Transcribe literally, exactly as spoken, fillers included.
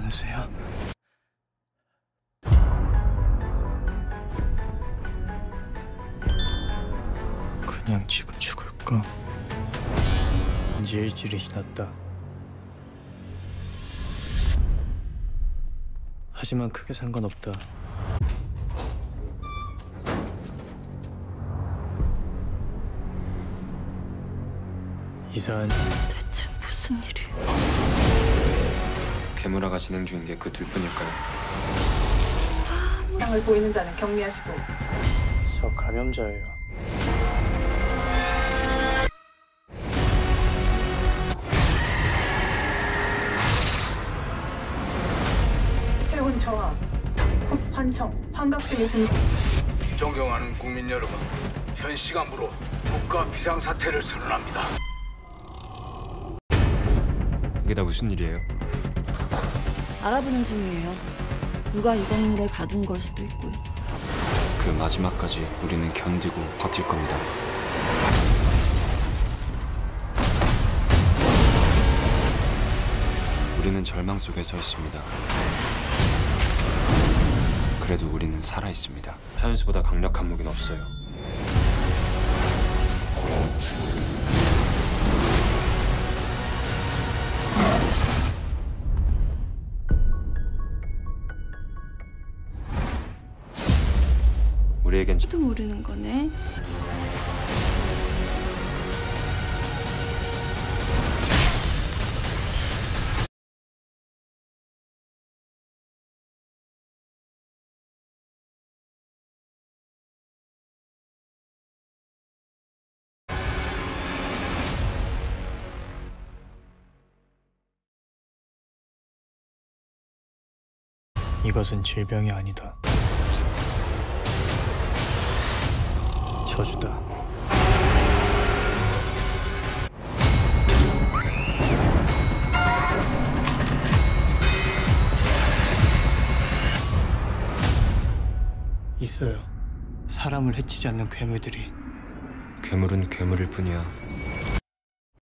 않으세요? 그냥 지금 죽을까? 이제 일주일이 지났다. 하지만 크게 상관없다. 이사한 대체 무슨 일이? 괴물화가 진행 중인 게 그 둘뿐일까요? 상을 보이는 자는 격리하시고. 저 감염자예요. 체온 저하, 콧 환청, 환각 등의 증상. 존경하는 국민 여러분, 현 시간부로 국가 비상사태를 선언합니다. 이게 다 무슨 일이에요? 알아보는 중이에요. 누가 이 건물에 가둔 걸 수도 있고요. 그 마지막까지 우리는 견디고 버틸 겁니다. 우리는 절망 속에 서 있습니다. 그래도 우리는 살아 있습니다. 타윤수보다 강력한 무기는 없어요. 우리에겐 또 모르는 거네. 이것은 질병이 아니다. 저주다. 있어요. 사람을 해치지 않는 괴물들이. 괴물은 괴물일 뿐이야.